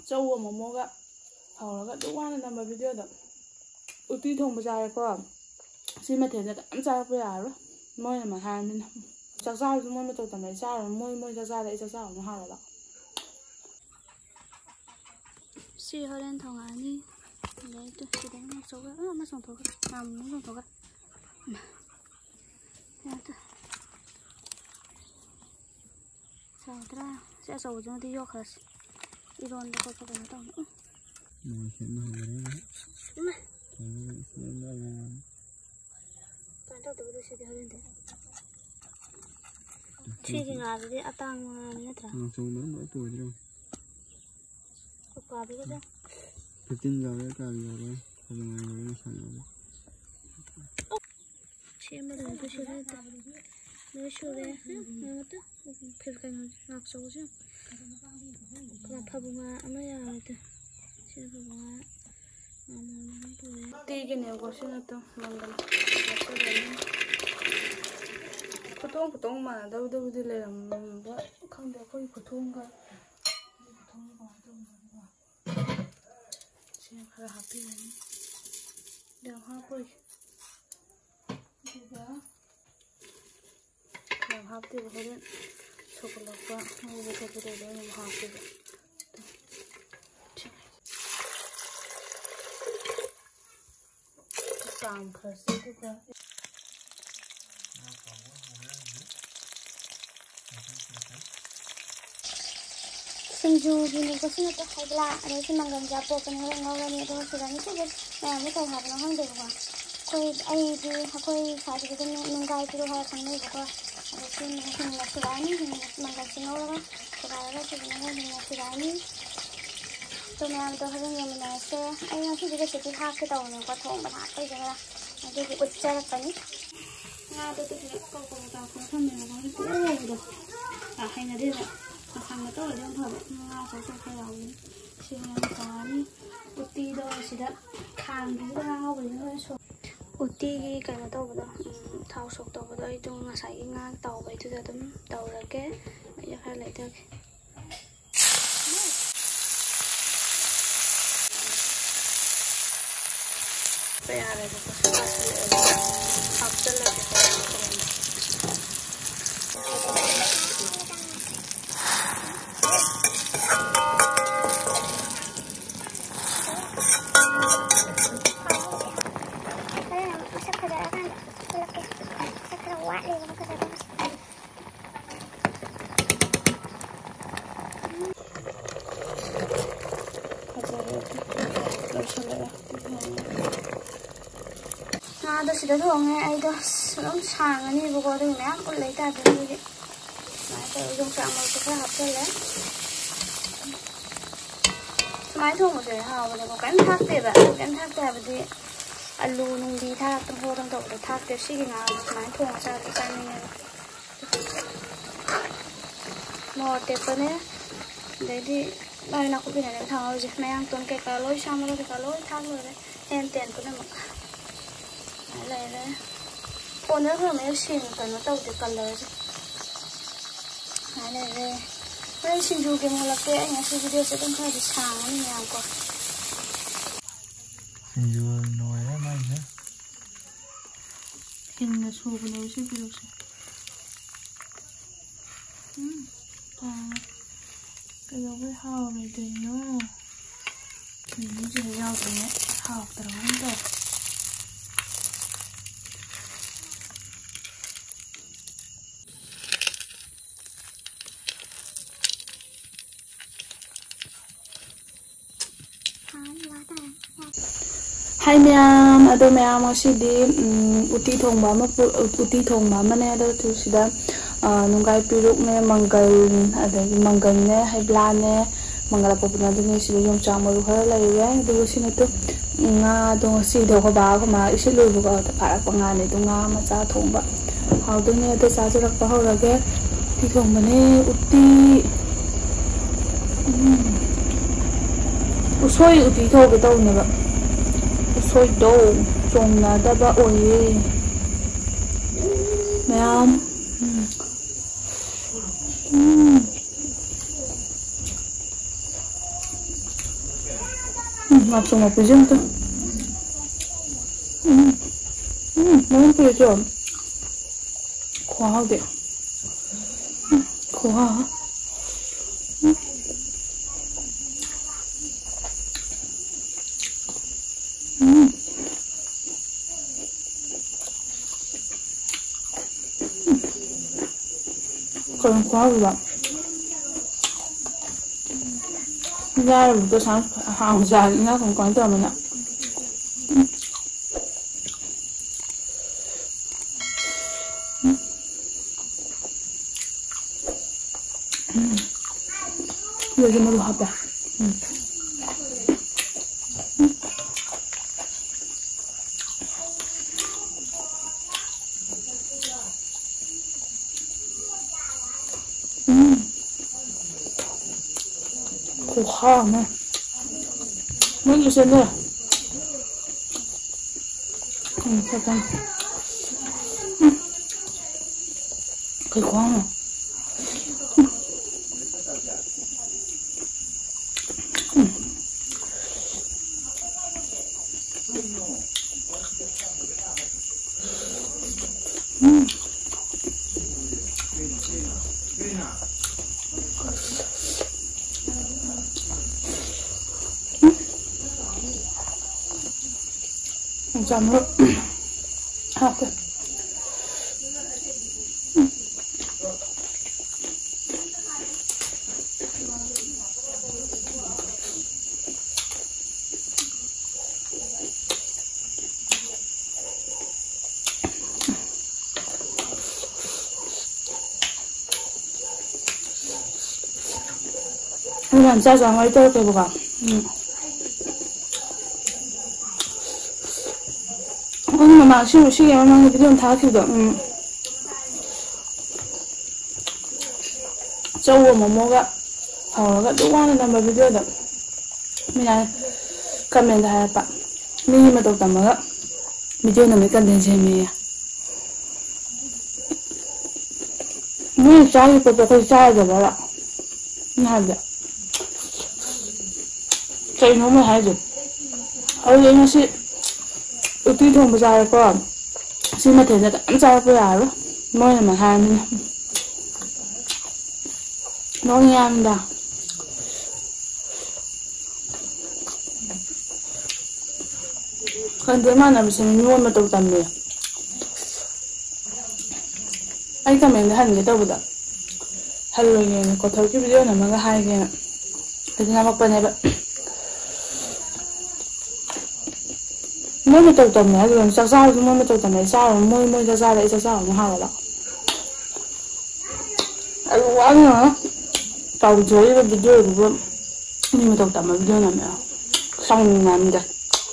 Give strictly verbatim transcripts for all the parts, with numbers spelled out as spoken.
ꯆꯧ ꯑꯃꯃꯣꯒ ꯍꯧꯔꯒ ꯑꯗꯨꯛ ꯋꯥꯅ ꯅꯝꯕ ꯚꯤꯗꯤꯑꯣꯗ ꯎꯇꯤ ꯊꯣꯡꯕ ꯆꯥꯔꯦꯀꯣ ꯁꯤ ꯃꯊꯦꯜꯁꯦ ꯀꯅꯥꯝ ꯆꯥꯔꯛꯄ ꯌꯥꯔꯔꯣꯏ ꯃꯣꯏꯅ ꯑꯃ ꯍꯥꯏꯔꯕꯅꯤꯅ ꯆꯥꯛ ꯆꯥꯔꯁꯨ ꯃꯣꯏ ꯃꯇꯧ ꯇꯝꯃꯦ ꯑꯩ ꯆꯥꯔꯣꯏ ꯃꯣꯏ ꯃꯣꯏ ꯆꯥꯛ ꯆꯥꯔꯦ ꯑꯩ ꯆꯥꯛ ꯆꯥꯔꯨꯅꯨ ꯍꯥꯏꯔꯕ ꯁꯤ ꯍꯣꯔꯦꯟ ꯊꯣꯡꯉꯛꯑꯅꯤ ꯑꯗꯩ ꯁꯤꯗ ꯑꯃ ꯆꯧꯒ ꯑꯃ ꯆꯣꯡꯊꯣꯛꯈ꯭ꯔꯦ ꯌꯥꯝ ꯆꯣꯡꯊꯣꯛꯈ꯭ꯔꯦ ꯆꯥꯎꯗ꯭ꯔꯥ ꯁꯤ ꯑꯆꯧꯕꯗꯨꯅꯗꯤ ꯌꯣꯛꯈ꯭ꯔꯁꯤ 이런데 거기서 나도 응. 응. 엄마. 딴데도 그러시게 하는데. 치킨 아들이 아땅 했더라. 어, 정도는 뭐 보여줘. 그거 아비거든. fifteen 가래 가래. 가능한 거 상관없어. 치킨을 드시는데. 너 쇼래. 뭐도? 별거 낙서죠. 그럼 파부마 아마야 하여튼 시부마 띠기네 거시나도 망간 보통 보통 많아도도도 레람 뭐 근데 거의 보통가 보통가 좀 지금 가라 하피는 내가 하고 이거 그냥 하피 보면 초콜릿과 이거 초콜릿을 너무 하고 안 그랬으니까 신주기는 것은 또 하이라 아니지 망간 잡고 그냥 나오니 또 시간이 되게 내가 또 하는 한데 봐. 거의 아이지 거의 사실 좀 뭔가 필요할 상황이 보고 아무튼 힘나 시간이 망간 지나오다가 그가가 지금 힘나 시간이 또 내가 또 하는 게 나서 아이가 시집에 시집 학교다 오는 거 통만 학교 이제라 여기 옷자랐더니 나도 또 그래 거기다 공산내고 하고 아 하이나 되나 상가 또 이런 거 나 저도 그래요 시간이 우띠도 시다 칸도 하고 이런 거 우띠기 그거 또보다 thao sốt 또보다 좀 마사이 nga tàu vậy tôi 좀 tàu cái bây giờ lại được bây giờ là có sự học rất là ꯉꯥꯗꯣ ꯁꯤꯗ ꯊꯣꯡꯉꯦ ꯑꯩꯗꯣ ꯑꯗꯨꯝ ꯁꯥꯡꯉꯅꯤꯕꯀꯣ ꯑꯗꯨꯒꯤ ꯃꯌꯥꯝ ꯎꯠ ꯂꯩꯇꯥꯔꯗꯤ ꯑꯗꯨꯒꯤ ꯁꯨꯃꯥꯏꯅ ꯇꯧꯔ ꯌꯣꯡꯆꯥꯛ ꯃꯔꯨꯁꯨ ꯈꯔ ꯍꯥꯞꯆꯜꯂꯦ ꯁꯨꯃꯥꯏꯅ ꯊꯣꯡꯕꯁꯦ ꯍꯥꯎꯕꯅꯦꯀꯣ ꯀꯩꯝ ꯊꯥꯛꯇꯦꯕ ꯀꯩꯝ ꯊꯥꯛꯇꯦ ꯍꯥꯏꯕꯗꯤ ꯑꯂꯨ ꯅꯨꯡꯕꯤ ꯊꯥꯛꯇꯪ ꯈꯣꯠꯇꯪ ꯇꯧꯕꯗꯣ ꯊꯥꯛꯇꯦ ꯁꯤꯒꯤ ꯉꯥꯗꯣ ꯁꯨꯃꯥꯏꯅ ꯊꯣꯡꯉ ꯆꯥꯕꯗ ꯆꯥꯅꯤꯡꯉꯦꯕ ꯃꯣꯔꯣꯛ ꯑꯇꯦꯛꯄꯅꯦ ꯑꯗꯩꯗꯤ ꯃꯔꯣꯏ ꯅꯥꯀꯨꯞꯄꯤꯅꯦ ꯑꯗꯨꯝ ꯊꯥꯡꯍꯧꯔꯤꯁꯦ ꯃꯌꯥꯡꯇꯣꯟ ꯀꯩꯀꯥ ꯂꯣꯏ ꯁꯥ ꯃꯔꯣꯏ ꯀꯩꯀꯥ ꯂꯣꯏ ꯊꯥꯛ ꯂꯣꯏꯔꯦ ꯍꯦꯟ ꯇꯦꯟ ꯄꯨꯝꯅꯃꯛ ꯂꯩꯔꯦ ꯐꯣꯟꯗ ꯈꯔ ꯁꯦꯡ ꯀꯩꯅꯣ ꯇꯧꯗꯦ ꯀꯂꯔꯁꯦ ꯁꯨꯃꯥꯏꯅ ꯂꯩꯔꯦ ꯍꯣꯔꯦꯟ ꯁꯤꯡꯖꯨꯒꯤ ꯃꯣꯜꯂꯛꯀꯦ ꯑꯩ ꯉꯁꯤ ꯚꯤꯗꯤꯑꯣꯁꯦ ꯑꯗꯨꯝ ꯈꯔꯗꯤ ꯁꯥꯡꯉꯅꯤ ꯃꯌꯥꯝꯀꯣ ꯁꯤꯡꯖꯨ ꯂꯣꯏꯔꯦ ꯃꯥꯏꯁꯦ ꯍꯤꯡꯅ ꯁꯨꯕꯅꯦꯕ ꯁꯤ ꯄꯤꯔꯨꯛꯁꯦ ꯎꯝ ꯀꯩꯗꯧꯕꯩ ꯍꯥꯎꯔꯣꯏꯗꯣꯏꯅꯣ ꯃꯤꯃꯤꯁꯤꯗ ꯌꯥꯎꯗ꯭ꯔꯤꯉꯩ ꯍꯥꯎꯇ꯭ꯔꯕꯒꯨꯝ ꯇꯧ Hai ma'am, ado ma'am ngosidi uti thongba ama uti thongba amane ado tu sida nungkai piruk ne manggal adagi manggal ne haibla ne mangala popuna dune sida yongchak maru khara laire ado sina tu nga do sida ko ba ko ma isi loibu ko pharak nga ne tu nga macha thongba haudu ne ado sa jurak pa horage ti thongba ne uti usoi uti thoge tawne ba Sôi đồ trồng là đã ba ôi mẹ không 음, 맛좀 나쁘지 않다. 음, 음, 너무 예쁘죠? 고하게. 음, 고하. 음. 음. 그럼 고하구나. ra một tô sáng hàng dài nó không quan tâm mình ạ. Giờ cho nó đủ hấp à. 고하네. 뭔지 센데. 응, 잠깐. 응. 그 고하네. 응. 응. 응. 잠을 하고 그냥 짜장 할 때 해보가. 음. 오늘 엄마 쉬고 쉬게 엄마는 비디오 다 키우다. 음. 저거 뭐 뭐가 어가 누구하는 남자 비디오다. 그냥 카메라 다 해봐. 미니만 또 담아가 비디오는 몇 건데 재미야. 뭐 짜기 것도 거의 짜야 돼 봐라. 나한테. 저희 너무 해야지. 어제 이것이 uti thong bazar ko si ma the da am cha ko ya ro mo na ma han no yam da kan de ma na bi sin no ma to tam ne ai ka men han ge to bu da hal lo ye ko thau ki video na ma ga hai ge na de na ma pa ne ba mỗi một tàu tầm này rồi sao sao mỗi một tàu tầm này sao rồi mỗi mỗi sao sao đấy sao sao nó hao rồi đó quá nữa tàu dưới cái video của nhưng mà tàu tầm mà video này mẹ xong làm gì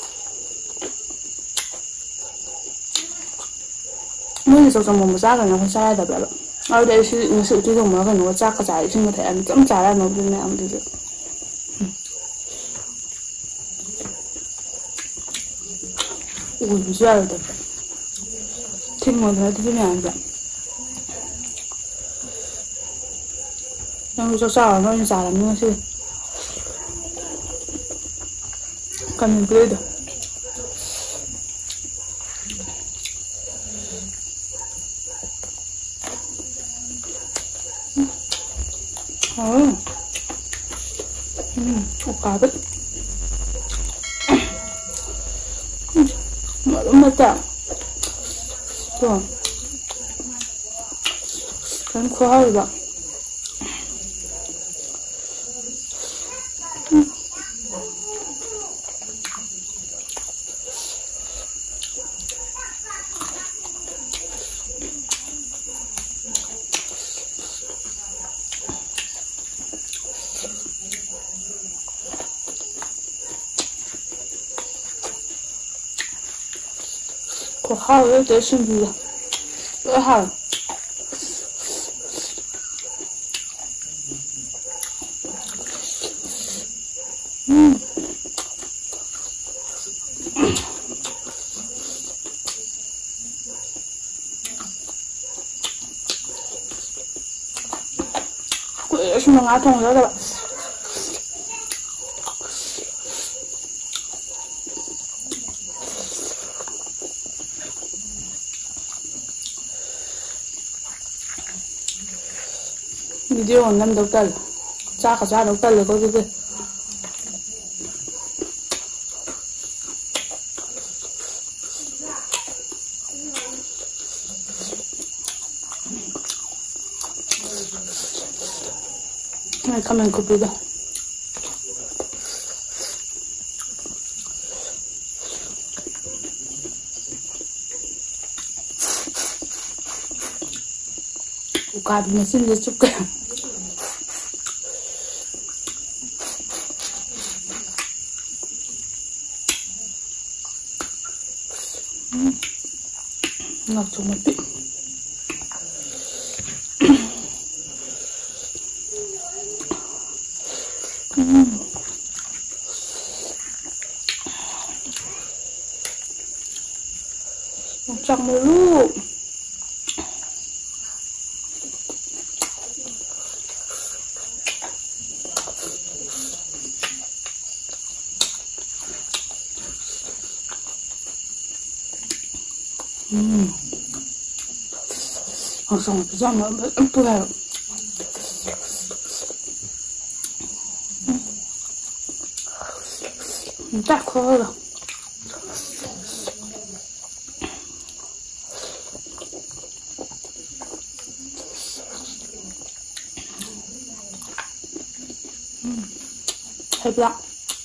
mỗi tàu tầm một giá rồi nó phải sai đặc biệt là ở đây sự sự truy thông mới cái nó chắc cái giải sinh có thể ăn chấm trả lại nó bên này ăn được. ui不需要的，听我的这样子，然后说啥了，那你咋了？那是，肯定不对的。嗯，哦，嗯，我搞的。맞다. 좋아. 난 고하다. 음.我好有点生气了，我好。嗯。为什么俺同学的吧？ video năm đầu tần cha cả cha đầu tần là có cái gì này comment copy đó cà bị xin được chút cái ngọt chung một tí trong một lúc 음, 항상 비자마 예쁘게 딱 커요. 음, 해봐.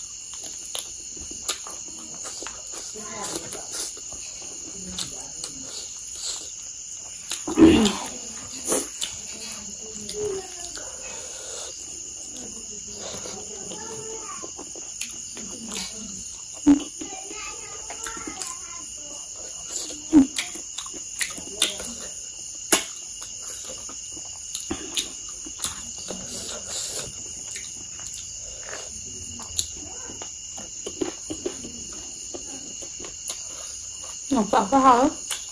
Ngọc tạo cái hở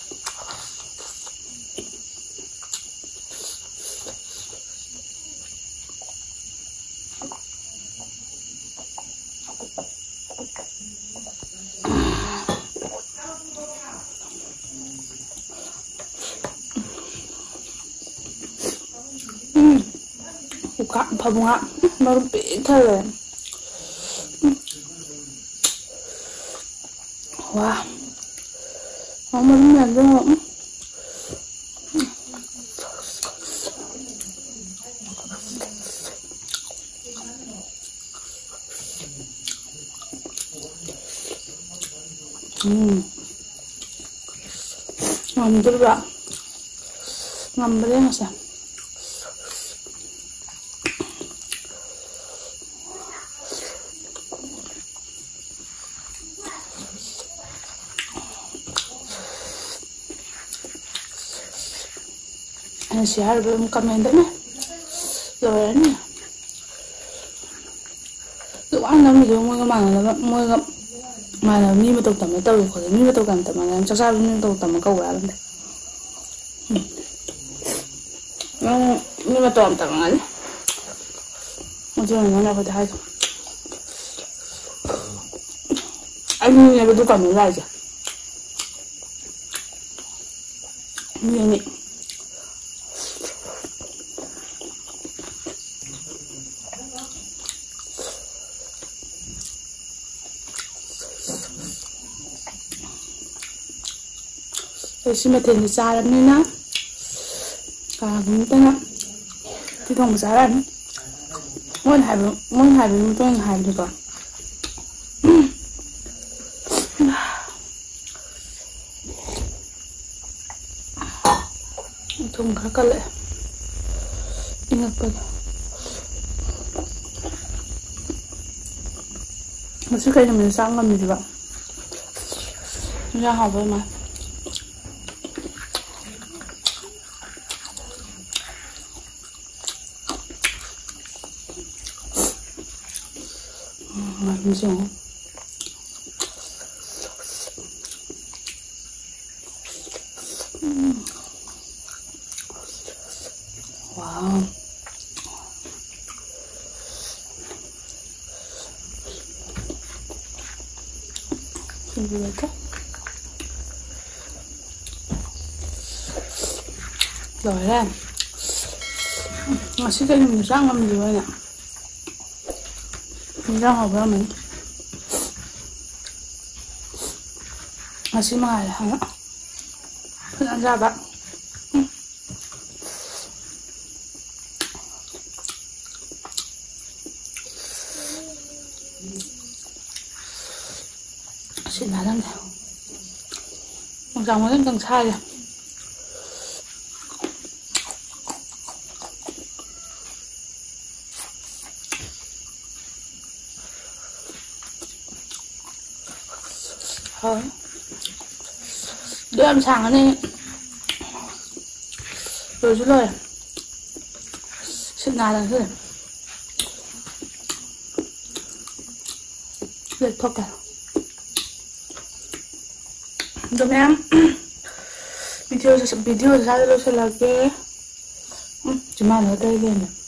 cạn phẩm ạ nó bị thề wow nó mình nhận ra không 음 ngon rất bạn ngon bên đây xem share với comment đấy này rồi đấy tự ăn lắm thì mua cái màng là mua cái mà là mi mà tàu tầm cái tàu khỏi mi mà tàu cầm tầm mà cho sao mi tàu tầm mà câu ra luôn đấy mi mà tàu tầm ấy một chỗ này nó là phải hay anh như này tôi còn muốn lại chứ như này xin mà tiền thì xa lắm nên á cả cũng tên á thì không giá lắm mỗi hai mỗi hai bên tôi hai được rồi thùng khá cân lệ đi ngược cân một chiếc cây này mình sang ngâm gì vậy ra học với mà 맛있어. 음. 와우. 준비할까? rồi lên Masih kayak ini misang ngam juga ya. Misang apa namanya? Masih mahal ya. Kena jabat. Xin là lắm rồi. Một dòng nó càng sai rồi. Thôi. Đưa ăn sáng cái này. Rồi chút rồi. Xin là lần rồi. Được thôi cả. Rồi em video video ra rồi sẽ là cái chỉ mà ở đây lên này.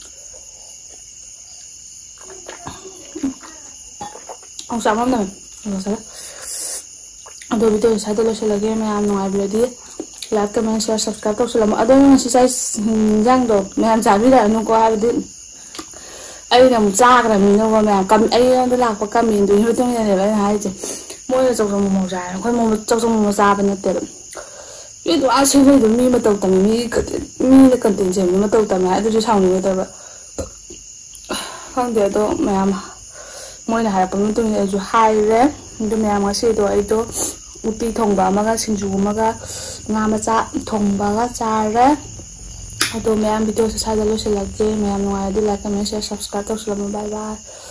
Ông sao lắm này rồi sao rồi video ra rồi sẽ là cái mà em nói bây giờ like comment share subscribe tao sẽ làm ở đây là sẽ giang đồ mẹ em trả đi là nó có ai biết ai làm cha cái mình đâu mà mẹ cầm ai nó làm có cầm mình tụi nó trong này là hai chứ mỗi là trong trong một dài khoai một trong trong một gia bên này biết tụi ai chơi tụi mi mà tàu tầm mi mi là cần tiền tiền mà tàu tầm này tôi chỉ xong rồi tao vậy không để tôi mẹ mà mỗi là hai phần tôi này chú hai đấy tôi mẹ mà xí tôi ấy tôi uti thong ba mà cái sinh chú mà cái ngà mà cha thong ba cái cha đấy tôi mẹ video sẽ sai rồi sẽ là cái mẹ ngoài đi like comment share subscribe tôi sẽ làm bye bye.